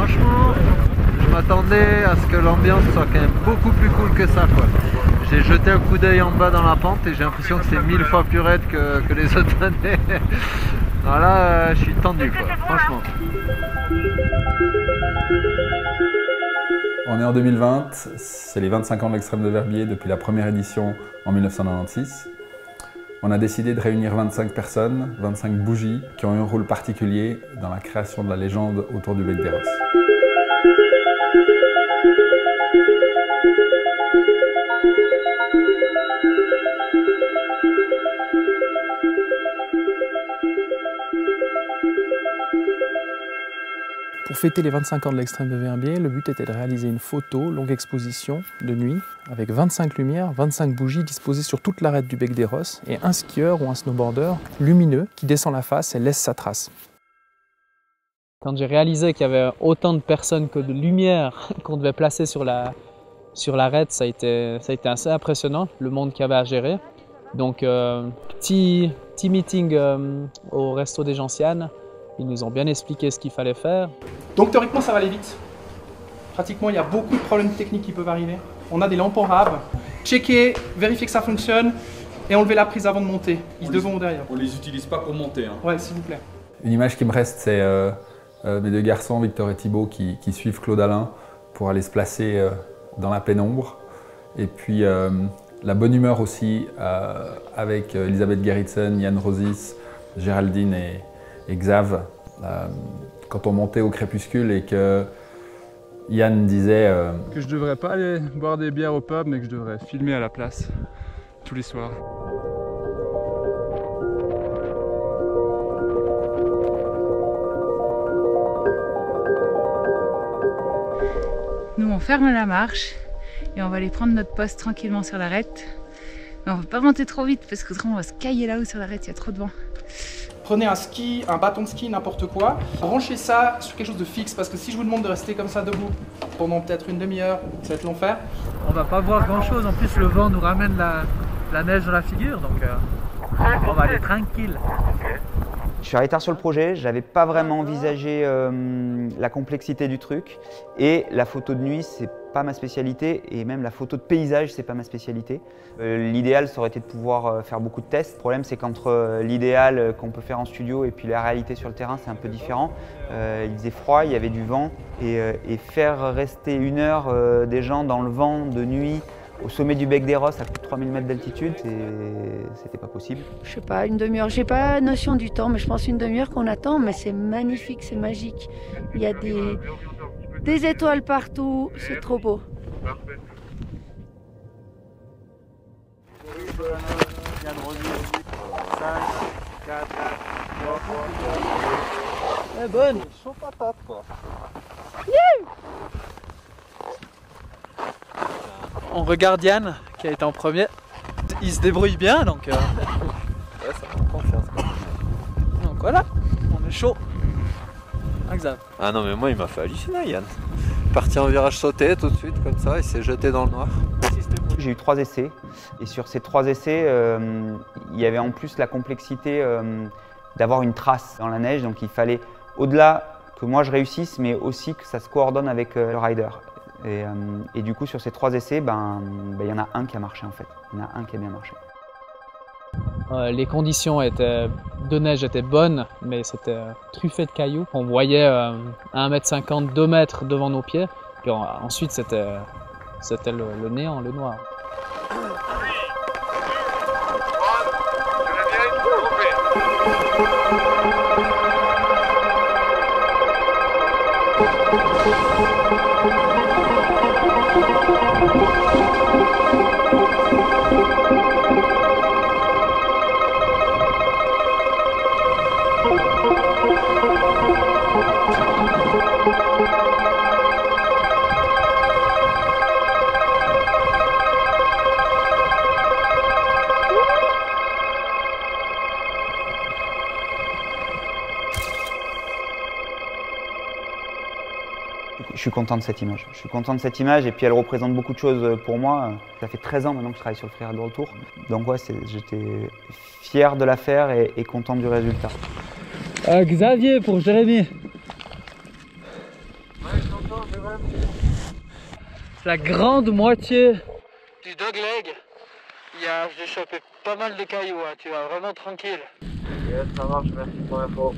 franchement, je m'attendais à ce que l'ambiance soit quand même beaucoup plus cool que ça, quoi. J'ai jeté un coup d'œil en bas dans la pente et j'ai l'impression que c'est 1000 fois plus raide que les autres années. Voilà, je suis tendu, quoi, franchement. On est en 2020, c'est les 25 ans de l'Extrême de Verbier depuis la première édition en 1996. On a décidé de réunir 25 personnes, 25 bougies, qui ont eu un rôle particulier dans la création de la légende autour du Bec des Rosses. Pour fêter les 25 ans de l'Extrême de Verbier, le but était de réaliser une photo, longue exposition, de nuit, avec 25 lumières, 25 bougies disposées sur toute l'arête du Bec des Rosses et un skieur ou un snowboarder lumineux qui descend la face et laisse sa trace. Quand j'ai réalisé qu'il y avait autant de personnes que de lumières qu'on devait placer sur l'arête, ça a été assez impressionnant, le monde qu'il y avait à gérer. Donc, petit meeting au Resto des Gentianes. Ils nous ont bien expliqué ce qu'il fallait faire. Donc théoriquement ça va aller vite. Pratiquement il y a beaucoup de problèmes techniques qui peuvent arriver. On a des lampes en rave. Checker, vérifier que ça fonctionne et enlever la prise avant de monter. Ils devront derrière. On les utilise pas pour monter. Hein. Ouais, s'il vous plaît. Une image qui me reste, c'est mes deux garçons, Victor et Thibaut, qui suivent Claude Alain pour aller se placer dans la pénombre. Et puis la bonne humeur aussi avec Elisabeth Gerritsen, Yann Rosis, Géraldine et Xav, quand on montait au crépuscule et que Yann disait que je devrais pas aller boire des bières au pub, mais que je devrais filmer à la place tous les soirs. Nous on ferme la marche et on va aller prendre notre poste tranquillement sur l'arête. Mais on ne va pas monter trop vite parce que on va se cailler là-haut sur l'arête, il y a trop de vent. Prenez un ski, un bâton de ski, n'importe quoi. Branchez ça sur quelque chose de fixe parce que si je vous demande de rester comme ça debout pendant peut-être une demi-heure, ça va être l'enfer. On va pas voir grand chose, en plus le vent nous ramène la neige dans la figure, donc on va aller tranquille. Je suis arrêté sur le projet, je n'avais pas vraiment envisagé la complexité du truc et la photo de nuit c'est pas ma spécialité et même la photo de paysage c'est pas ma spécialité. L'idéal ça aurait été de pouvoir faire beaucoup de tests. Le problème c'est qu'entre l'idéal qu'on peut faire en studio et puis la réalité sur le terrain c'est un peu différent. Il faisait froid, il y avait du vent et faire rester une heure des gens dans le vent de nuit au sommet du Bec des Rosses à plus de 3000 mètres d'altitude, c'était pas possible. Je sais pas, une demi-heure, j'ai pas notion du temps, mais je pense une demi-heure qu'on attend, mais c'est magnifique, c'est magique. Il y a des étoiles partout, c'est trop beau. Elle est bonne, chaud patate quoi. On regarde Yann qui a été en premier. Il se débrouille bien donc. Ouais, ça prend confiance quoi. Donc voilà, on est chaud. Exact. Ah non mais moi il m'a fait halluciner Yann. Parti en virage sauté tout de suite comme ça, il s'est jeté dans le noir. J'ai eu 3 essais et sur ces 3 essais, il y avait en plus la complexité d'avoir une trace dans la neige. Donc il fallait au-delà que moi je réussisse mais aussi que ça se coordonne avec le rider. Et du coup sur ces 3 essais, il y en a un qui a marché en fait. Il y en a un qui a bien marché. Les conditions de neige étaient bonnes, mais c'était truffé de cailloux. On voyait à 1,50 m, 2 m devant nos pieds. Puis ensuite, c'était le néant, le noir. Je suis content de cette image. Je suis content de cette image et puis elle représente beaucoup de choses pour moi. Ça fait 13 ans maintenant que je travaille sur le Freeride World Tour. Donc ouais, j'étais fier de la faire et content du résultat. Xavier pour Jérémy. Ouais, la grande moitié du dogleg. J'ai chopé pas mal de cailloux, hein. Tu vas vraiment tranquille. Yes, ça marche, merci pour l'info.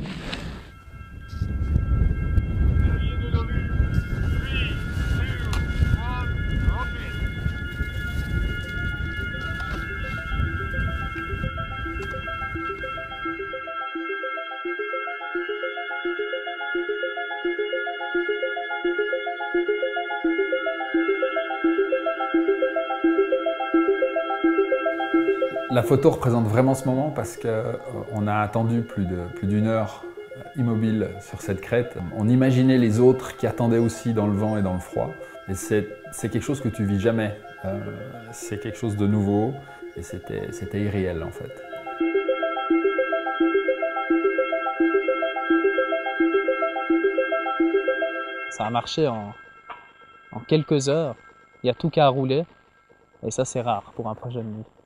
La photo représente vraiment ce moment parce qu'on a attendu plus d'une heure immobile sur cette crête. On imaginait les autres qui attendaient aussi dans le vent et dans le froid. Et c'est quelque chose que tu vis jamais. C'est quelque chose de nouveau et c'était irréel en fait. Ça a marché en quelques heures. Il y a tout qu'à rouler et ça c'est rare pour un projet de nuit.